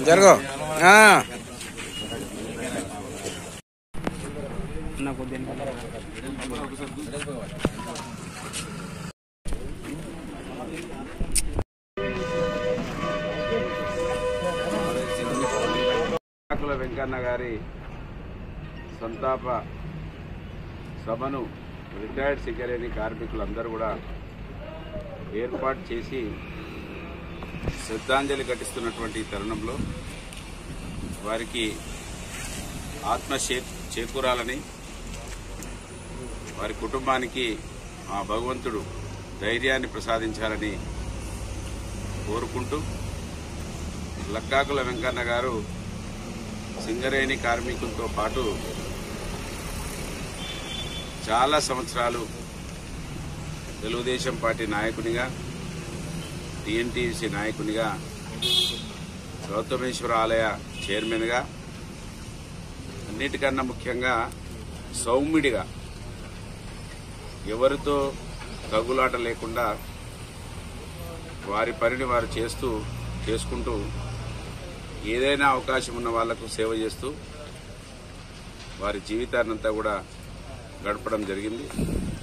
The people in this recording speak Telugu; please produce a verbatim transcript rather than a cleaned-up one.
జరుగు వెంకన్న గారి సంతాప సభను రిటైర్డ్ సింగరేణి కార్మికులందరూ కూడా ఏర్పాటు చేసి శ్రద్ధాంజలి ఘటిస్తున్నటువంటి తరుణంలో వారికి ఆత్మ చేకూరాలని, వారి కుటుంబానికి ఆ భగవంతుడు ధైర్యాన్ని ప్రసాదించాలని కోరుకుంటూ, లక్కాకుల వెంకన్న గారు సింగరేణి కార్మికులతో పాటు చాలా సంవత్సరాలు తెలుగుదేశం పార్టీ నాయకునిగా, టీఎన్టీసీ నాయకునిగా, గౌతమేశ్వర ఆలయ చైర్మన్గా, అన్నిటికన్నా ముఖ్యంగా సౌమ్యుడిగా, ఎవరితో తగులాట లేకుండా వారి పనిని వారు చేస్తూ చేసుకుంటూ ఏదైనా అవకాశం ఉన్న వాళ్లకు సేవ చేస్తూ వారి జీవితాన్నంతా కూడా గడపడం జరిగింది.